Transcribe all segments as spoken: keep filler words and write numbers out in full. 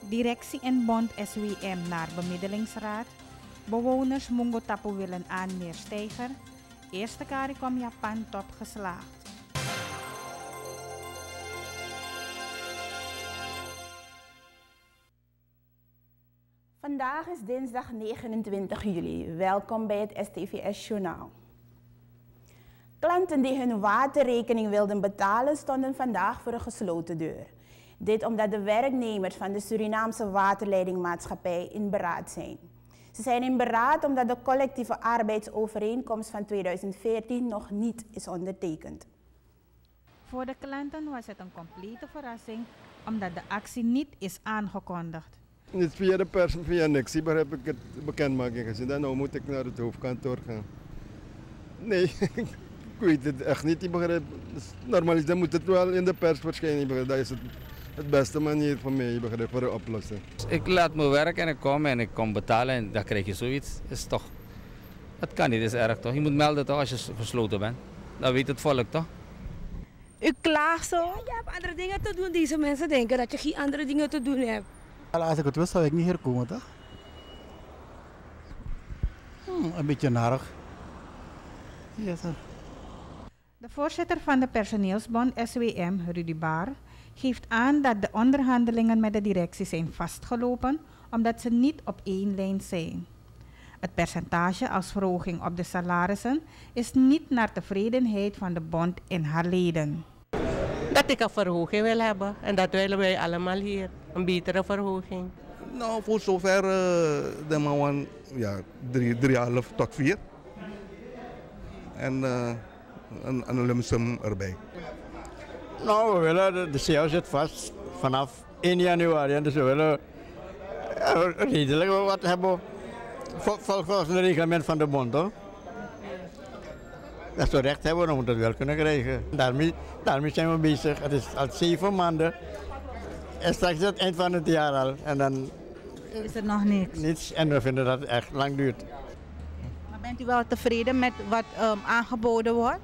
Directie en bond S W M naar bemiddelingsraad. Bewoners Mungo Tapu willen aan meer steiger. Eerste CARICOM Japan top geslaagd. Vandaag is dinsdag negenentwintig juli. Welkom bij het S T V S-journaal. Klanten die hun waterrekening wilden betalen stonden vandaag voor een gesloten deur. Dit omdat de werknemers van de Surinaamse Waterleidingmaatschappij in beraad zijn. Ze zijn in beraad omdat de collectieve arbeidsovereenkomst van tweeduizend veertien nog niet is ondertekend. Voor de klanten was het een complete verrassing omdat de actie niet is aangekondigd. Niet via de pers, via niks. Hier heb ik het bekendmaking gezien. Dan nou moet ik naar het hoofdkantoor gaan. Nee, ik weet het echt niet. Ik begrijp. Dus normaliter moet het wel in de pers verschijnen. Dat is het, het beste manier voor mij begrijp, voor de oplossing. Ik laat me werken en ik kom en ik kom betalen en dan krijg je zoiets. Is toch, dat kan niet, dat is erg toch. Je moet melden toch als je gesloten bent. Dan weet het volk toch. U klaagt zo? Ja, je hebt andere dingen te doen. Deze mensen denken dat je geen andere dingen te doen hebt. Als ik het wist zou ik niet hier komen toch? Hmm, een beetje narig. Yes, sir. De voorzitter van de personeelsbond S W M, Rudy Baar, geeft aan dat de onderhandelingen met de directie zijn vastgelopen omdat ze niet op één lijn zijn. Het percentage als verhoging op de salarissen is niet naar tevredenheid van de bond en haar leden. Dat ik een verhoging wil hebben en dat willen wij allemaal hier, een betere verhoging. Nou, voor zover uh, de man ja, drie, drieënhalf tot vier. En uh, een, een lumsum erbij. Nou, we willen, de, de C O zit vast vanaf één januari, dus we willen uh, redelijk wat hebben vol, volgens het reglement van de bond. Hoor. Als we recht hebben, dan moeten we het wel kunnen krijgen. Daarmee, daarmee zijn we bezig. Het is al zeven maanden. En straks is het eind van het jaar al. En dan is er nog niks. Niets. En we vinden dat het echt lang duurt. Maar bent u wel tevreden met wat um, aangeboden wordt?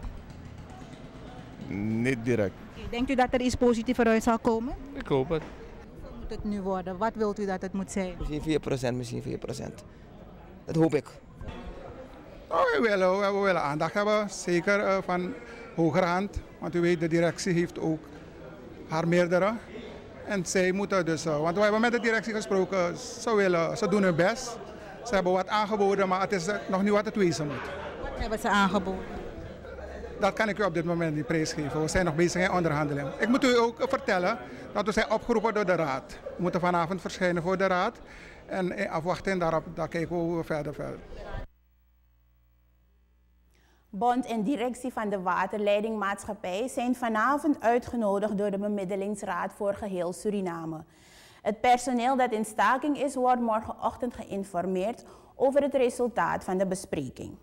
Niet direct. Denkt u dat er iets positiever uit zal komen? Ik hoop het. Wat moet het nu worden? Wat wilt u dat het moet zijn? Misschien vier procent, misschien vier procent. Dat hoop ik. Oh, we, willen, we willen aandacht hebben, zeker uh, van hogerhand. Want u weet, de directie heeft ook haar meerdere. En zij moeten dus, uh, want we hebben met de directie gesproken, ze, willen, ze doen hun best. Ze hebben wat aangeboden, maar het is nog niet wat het wezen moet. Wat hebben ze aangeboden? Dat kan ik u op dit moment niet prijsgeven. We zijn nog bezig in onderhandeling. Ik moet u ook vertellen dat we zijn opgeroepen door de raad. We moeten vanavond verschijnen voor de raad. En in afwachting daarop, daar kijken we hoe we verder verder. Bond en directie van de Waterleidingmaatschappij zijn vanavond uitgenodigd door de Bemiddelingsraad voor geheel Suriname. Het personeel dat in staking is, wordt morgenochtend geïnformeerd over het resultaat van de bespreking.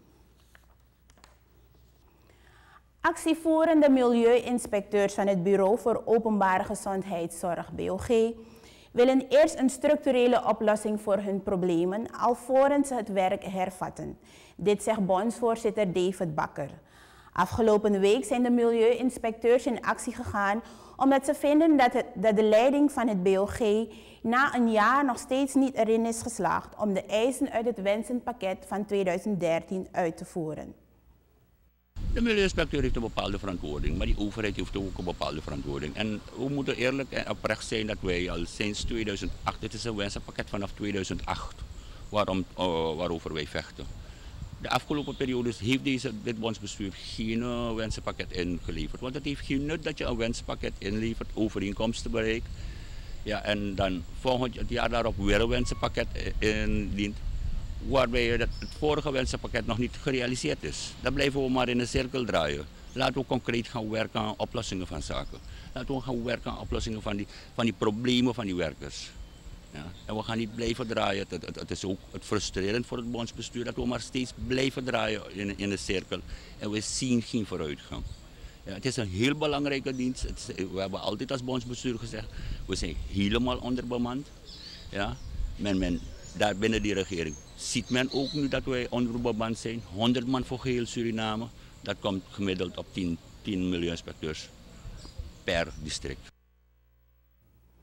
Actievoerende milieuinspecteurs van het Bureau voor Openbare Gezondheidszorg B O G willen eerst een structurele oplossing voor hun problemen, alvorens ze het werk hervatten. Dit zegt bondsvoorzitter David Bakker. Afgelopen week zijn de milieuinspecteurs in actie gegaan omdat ze vinden dat, het, dat de leiding van het B O G na een jaar nog steeds niet erin is geslaagd om de eisen uit het wensenpakket van tweeduizend dertien uit te voeren. De milieuinspecteur heeft een bepaalde verantwoording, maar die overheid heeft ook een bepaalde verantwoording. En we moeten eerlijk en oprecht zijn dat wij al sinds tweeduizend acht, dit is een wensenpakket vanaf tweeduizend acht, waarom, uh, waarover wij vechten. De afgelopen periodes heeft deze, dit bondsbestuur geen uh, wensenpakket ingeleverd. Want het heeft geen nut dat je een wensenpakket inlevert, overeenkomsten bereikt. Ja, en dan volgend jaar daarop weer een wensenpakket indient. Waarbij het vorige wensenpakket nog niet gerealiseerd is. Dan blijven we maar in een cirkel draaien. Laten we concreet gaan werken aan oplossingen van zaken. Laten we gaan werken aan oplossingen van die, van die problemen van die werkers. Ja. En we gaan niet blijven draaien. Het, het, het is ook het frustrerend voor het bondsbestuur dat we maar steeds blijven draaien in, in een cirkel. En we zien geen vooruitgang. Ja, het is een heel belangrijke dienst. Het is, we hebben altijd als bondsbestuur gezegd, we zijn helemaal onderbemand. Ja. Men, men, daar binnen die regering ziet men ook nu dat wij onderbemand zijn. honderd man voor geheel Suriname. Dat komt gemiddeld op tien milieuinspecteurs per district.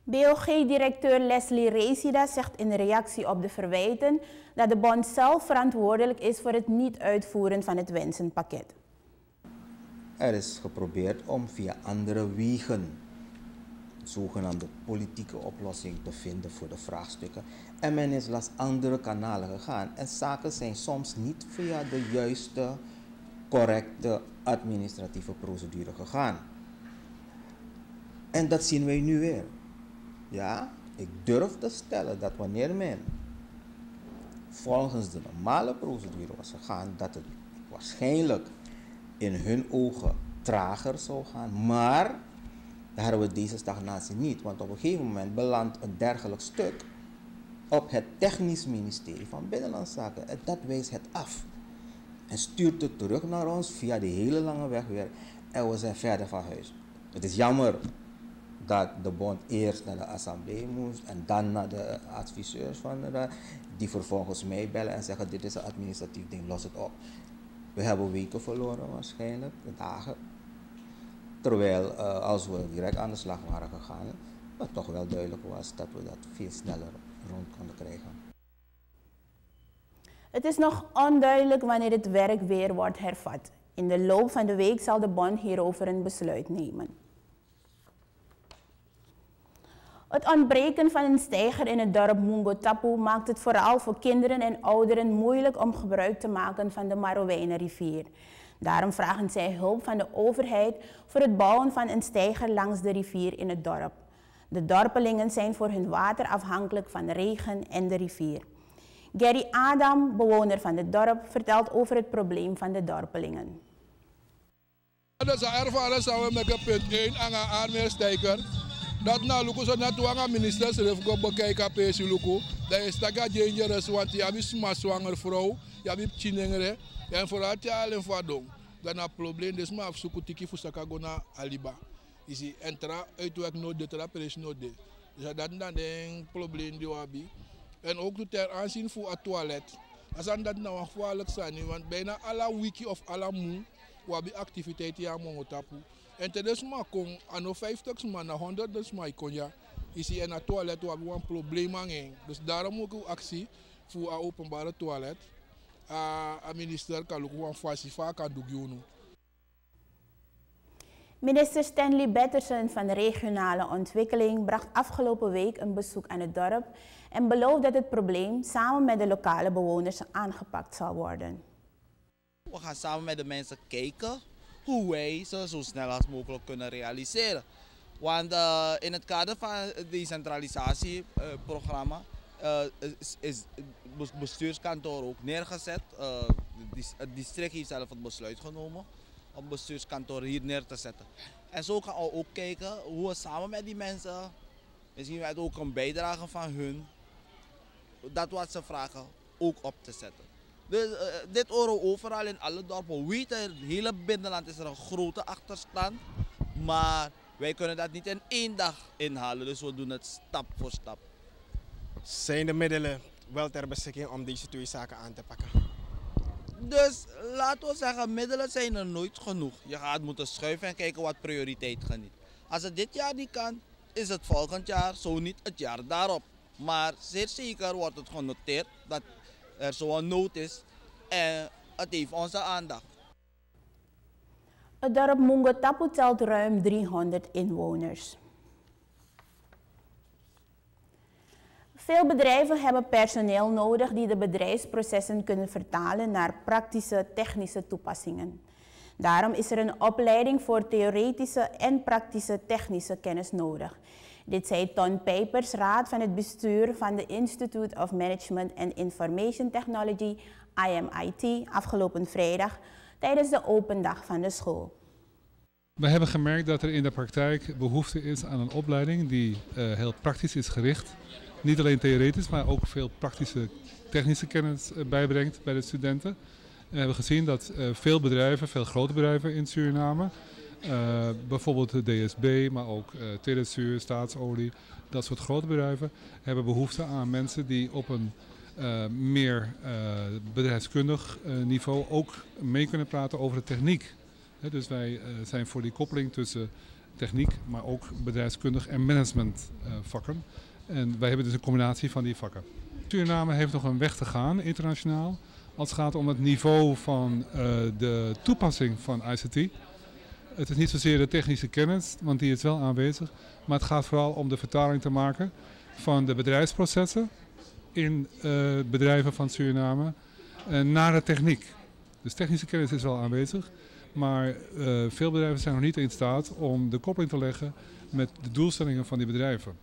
B O G-directeur Leslie Resida zegt in reactie op de verwijten dat de bond zelf verantwoordelijk is voor het niet uitvoeren van het wensenpakket. Er is geprobeerd om via andere wegen een zogenaamde politieke oplossing te vinden voor de vraagstukken. En men is langs andere kanalen gegaan. En zaken zijn soms niet via de juiste, correcte administratieve procedure gegaan. En dat zien wij nu weer. Ja, ik durf te stellen dat wanneer men volgens de normale procedure was gegaan, dat het waarschijnlijk in hun ogen trager zou gaan. Maar daar hebben we deze stagnatie niet. Want op een gegeven moment belandt een dergelijk stuk op het technisch ministerie van Binnenlandse Zaken. En dat wijst het af. En stuurt het terug naar ons via die hele lange weg weer. En we zijn verder van huis. Het is jammer dat de bond eerst naar de assemblee moest en dan naar de adviseurs van de raad, die vervolgens mij bellen en zeggen dit is een administratief ding, los het op. We hebben weken verloren waarschijnlijk, dagen. Terwijl uh, als we direct aan de slag waren gegaan, het toch wel duidelijk was dat we dat veel sneller rond konden krijgen. Het is nog onduidelijk wanneer het werk weer wordt hervat. In de loop van de week zal de bond hierover een besluit nemen. Het ontbreken van een steiger in het dorp Mungo Tapu maakt het vooral voor kinderen en ouderen moeilijk om gebruik te maken van de Marowijnenrivier. Daarom vragen zij hulp van de overheid voor het bouwen van een steiger langs de rivier in het dorp. De dorpelingen zijn voor hun water afhankelijk van de regen en de rivier. Gary Adam, bewoner van het dorp, vertelt over het probleem van de dorpelingen. Dat is ervaren samen met het punt één aan een aanmeerstijker. Dat na luku zo na tuanga ministers ref go bekijken pesi luku. Dat is taga dangerous want je hebt een zwanger vrouw, je hebt chinengere en vooral je alleen vadong. Dan een probleem dus maar afzoeken tiki fusaka go na aliba. Is die entra uitwerk no de tra pres no de. Dus dat dan een probleem die wabi. En ook ter aanzien voor het toilet. Als aan dat nou gevaarlijk zijn, want bijna alle wiki of alle moe wabi activiteiten ja Mungo Tapu. En tijdens maar kon aan vijftig man naar honderd dus maar kon ja is in het toilet waar we een probleem aan hebben. Dus daarom ook een actie voor een openbare toilet. Een minister kan ook een faciliteit kan doen. Minister Stanley Batterson van de regionale ontwikkeling bracht afgelopen week een bezoek aan het dorp en belooft dat het probleem samen met de lokale bewoners aangepakt zal worden. We gaan samen met de mensen kijken hoe wij ze zo snel als mogelijk kunnen realiseren. Want uh, in het kader van het decentralisatieprogramma uh, is, is het bestuurskantoor ook neergezet. Uh, het district heeft zelf het besluit genomen om het bestuurskantoor hier neer te zetten. En zo gaan we ook kijken hoe we samen met die mensen, misschien met ook een bijdrage van hun, dat wat ze vragen ook op te zetten. Dus, uh, dit horen we overal in alle dorpen. We weten, in het hele binnenland is er een grote achterstand. Maar wij kunnen dat niet in één dag inhalen. Dus we doen het stap voor stap. Zijn de middelen wel ter beschikking om deze twee zaken aan te pakken? Dus laten we zeggen, middelen zijn er nooit genoeg. Je gaat moeten schuiven en kijken wat prioriteit geniet. Als het dit jaar niet kan, is het volgend jaar, zo niet het jaar daarop. Maar zeer zeker wordt het genoteerd dat er zo'n nood is en het heeft onze aandacht. Het dorp Mungo Tapu telt ruim driehonderd inwoners. Veel bedrijven hebben personeel nodig die de bedrijfsprocessen kunnen vertalen naar praktische technische toepassingen. Daarom is er een opleiding voor theoretische en praktische technische kennis nodig. Dit zei Ton Pijpers, raad van het bestuur van de Institute of Management and Information Technology, I M I T, afgelopen vrijdag tijdens de open dag van de school. We hebben gemerkt dat er in de praktijk behoefte is aan een opleiding die uh, heel praktisch is gericht. Niet alleen theoretisch, maar ook veel praktische technische kennis uh, bijbrengt bij de studenten. We hebben gezien dat uh, veel bedrijven, veel grote bedrijven in Suriname, Uh, bijvoorbeeld de D S B, maar ook uh, Telesur, Staatsolie, dat soort grote bedrijven hebben behoefte aan mensen die op een uh, meer uh, bedrijfskundig uh, niveau ook mee kunnen praten over de techniek. He, dus wij uh, zijn voor die koppeling tussen techniek, maar ook bedrijfskundig en managementvakken. Uh, en wij hebben dus een combinatie van die vakken. Suriname heeft nog een weg te gaan internationaal als het gaat om het niveau van uh, de toepassing van I C T. Het is niet zozeer de technische kennis, want die is wel aanwezig, maar het gaat vooral om de vertaling te maken van de bedrijfsprocessen in uh, bedrijven van Suriname uh, naar de techniek. Dus technische kennis is wel aanwezig, maar uh, veel bedrijven zijn nog niet in staat om de koppeling te leggen met de doelstellingen van die bedrijven.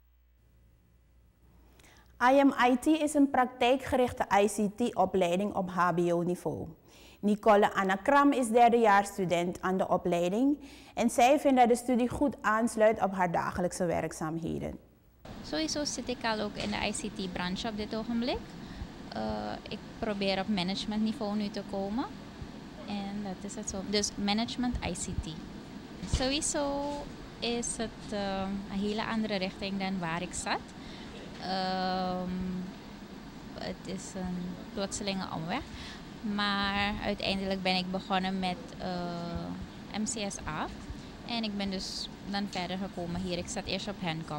I M I T is een praktijkgerichte I C T-opleiding op H B O-niveau. Nicole Anna Kram is derdejaarsstudent aan de opleiding en zij vindt dat de studie goed aansluit op haar dagelijkse werkzaamheden. Sowieso zit ik al ook in de I C T-branche op dit ogenblik. Uh, ik probeer op managementniveau nu te komen en dat is het zo. Dus management I C T. Sowieso is het uh, een hele andere richting dan waar ik zat. Um, het is een plotselinge omweg. Maar uiteindelijk ben ik begonnen met uh, M C S A. En ik ben dus dan verder gekomen hier. Ik zat eerst op Hencom.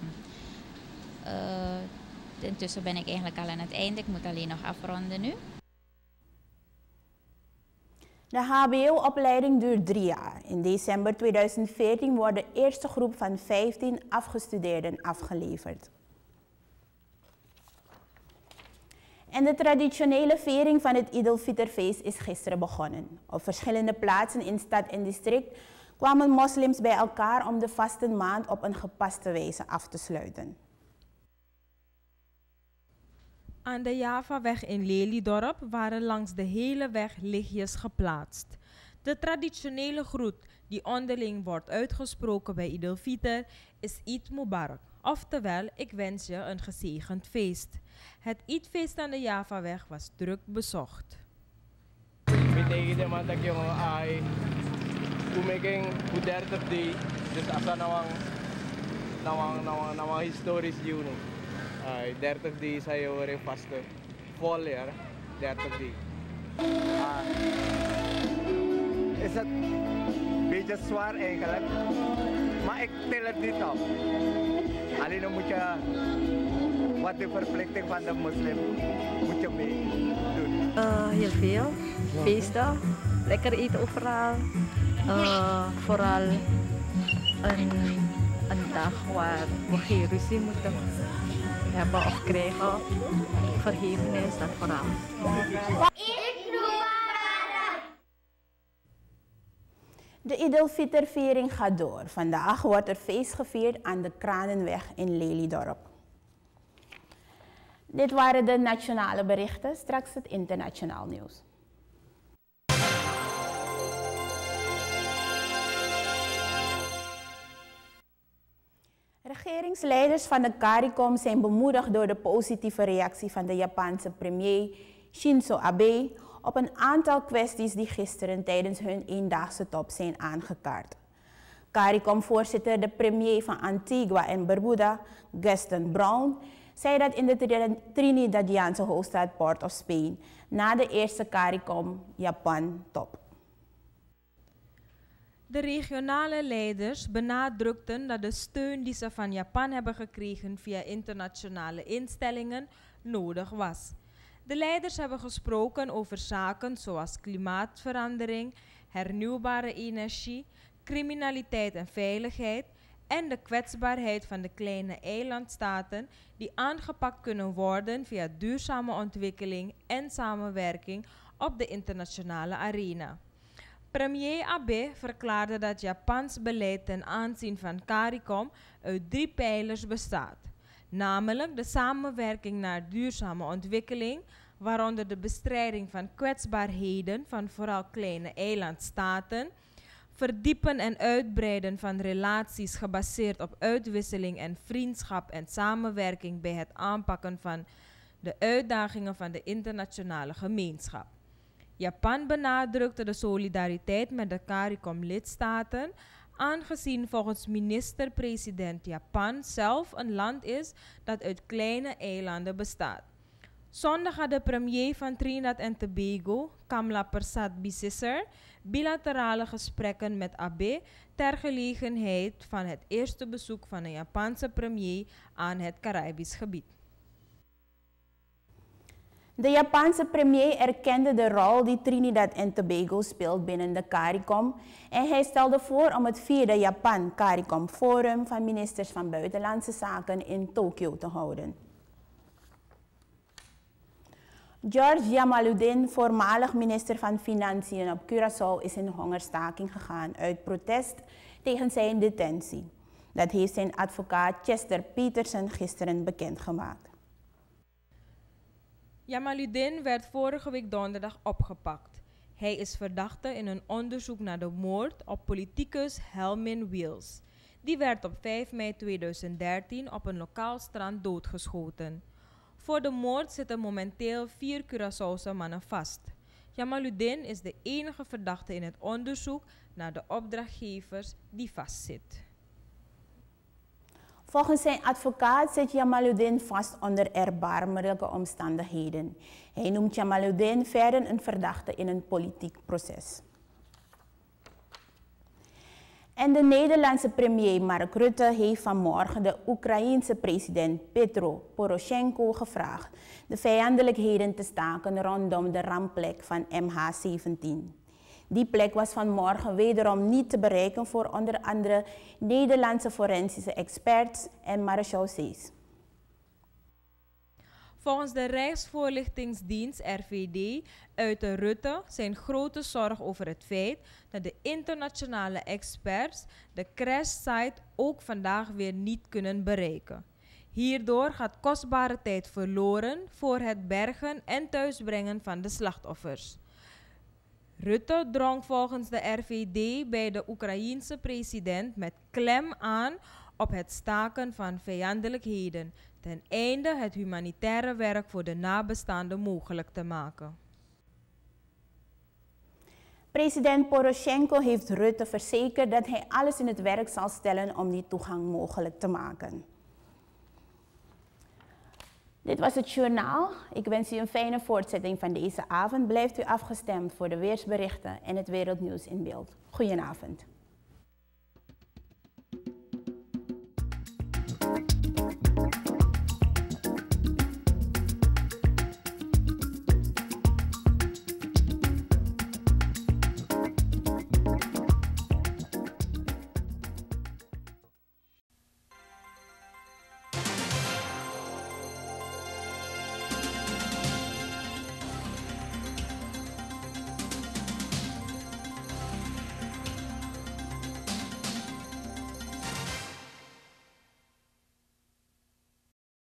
Uh, intussen ben ik eigenlijk al aan het einde. Ik moet alleen nog afronden nu. De H B O-opleiding duurt drie jaar. In december tweeduizend veertien wordt de eerste groep van vijftien afgestudeerden afgeleverd. En de traditionele viering van het Eid al-Fitrfeest is gisteren begonnen. Op verschillende plaatsen in stad en district kwamen moslims bij elkaar om de vastenmaand op een gepaste wijze af te sluiten. Aan de Javaweg in Lelydorp waren langs de hele weg lichtjes geplaatst. De traditionele groet die onderling wordt uitgesproken bij Eid al-Fitr is Eid Mubarak. Oftewel, ik wens je een gezegend feest. Het Eidfeest aan de Javaweg was druk bezocht. Betekent naman dat yung ay kumiging dertig di dus asa nawang nawang nawang nawang historisch juni. Ay dertig di sayo rin vaste vol jaar dertig di. Ah, is het een beetje zwaar eigenlijk, maar ik til het niet op. Alleen dan moet je wat de verplichting van de moslim moet je mee doen. Uh, heel veel feesten, lekker eten overal. Uh, vooral een, een dag waar we geen ruzie moeten hebben of krijgen. Vergevenis, dat vooral. De Eid al-Fitr-viering gaat door. Vandaag wordt er feest gevierd aan de Kranenweg in Lelydorp. Dit waren de nationale berichten, straks het internationaal nieuws. Regeringsleiders van de CARICOM zijn bemoedigd door de positieve reactie van de Japanse premier Shinzo Abe op een aantal kwesties die gisteren tijdens hun eendaagse top zijn aangekaart. CARICOM-voorzitter, de premier van Antigua en Barbuda, Gaston Brown, zei dat in de Trinidadiaanse hoofdstad Port of Spain na de eerste CARICOM-Japan-top. De regionale leiders benadrukten dat de steun die ze van Japan hebben gekregen via internationale instellingen nodig was. De leiders hebben gesproken over zaken zoals klimaatverandering, hernieuwbare energie, criminaliteit en veiligheid en de kwetsbaarheid van de kleine eilandstaten die aangepakt kunnen worden via duurzame ontwikkeling en samenwerking op de internationale arena. Premier Abe verklaarde dat Japans beleid ten aanzien van CARICOM uit drie pijlers bestaat. Namelijk de samenwerking naar duurzame ontwikkeling, waaronder de bestrijding van kwetsbaarheden van vooral kleine eilandstaten, verdiepen en uitbreiden van relaties gebaseerd op uitwisseling en vriendschap en samenwerking bij het aanpakken van de uitdagingen van de internationale gemeenschap. Japan benadrukte de solidariteit met de CARICOM-lidstaten, aangezien volgens minister-president Japan zelf een land is dat uit kleine eilanden bestaat. Zondag had de premier van Trinidad en Tobago, Kamla Persad-Bissessar, bilaterale gesprekken met Abe ter gelegenheid van het eerste bezoek van een Japanse premier aan het Caribisch gebied. De Japanse premier erkende de rol die Trinidad en Tobago speelt binnen de CARICOM en hij stelde voor om het vierde Japan-CARICOM Forum van ministers van Buitenlandse Zaken in Tokio te houden. George Jamaluddin, voormalig minister van Financiën op Curaçao, is in hongerstaking gegaan uit protest tegen zijn detentie. Dat heeft zijn advocaat Chester Peterson gisteren bekendgemaakt. Jamaluddin werd vorige week donderdag opgepakt. Hij is verdachte in een onderzoek naar de moord op politicus Helmin Wils. Die werd op vijf mei tweeduizend dertien op een lokaal strand doodgeschoten. Voor de moord zitten momenteel vier Curaçaose mannen vast. Jamaluddin is de enige verdachte in het onderzoek naar de opdrachtgevers die vastzit. Volgens zijn advocaat zit Jamaluddin vast onder erbarmelijke omstandigheden. Hij noemt Jamaluddin verder een verdachte in een politiek proces. En de Nederlandse premier Mark Rutte heeft vanmorgen de Oekraïense president Petro Poroshenko gevraagd de vijandelijkheden te staken rondom de rampplek van M H zeventien. Die plek was vanmorgen wederom niet te bereiken voor onder andere Nederlandse forensische experts en marechaussees. Volgens de Rijksvoorlichtingsdienst R V D uitte Rutte zijn grote zorg over het feit dat de internationale experts de crashsite ook vandaag weer niet kunnen bereiken. Hierdoor gaat kostbare tijd verloren voor het bergen en thuisbrengen van de slachtoffers. Rutte drong volgens de R V D bij de Oekraïense president met klem aan op het staken van vijandelijkheden, ten einde het humanitaire werk voor de nabestaanden mogelijk te maken. President Poroshenko heeft Rutte verzekerd dat hij alles in het werk zal stellen om die toegang mogelijk te maken. Dit was het journaal. Ik wens u een fijne voortzetting van deze avond. Blijft u afgestemd voor de weersberichten en het wereldnieuws in beeld. Goedenavond.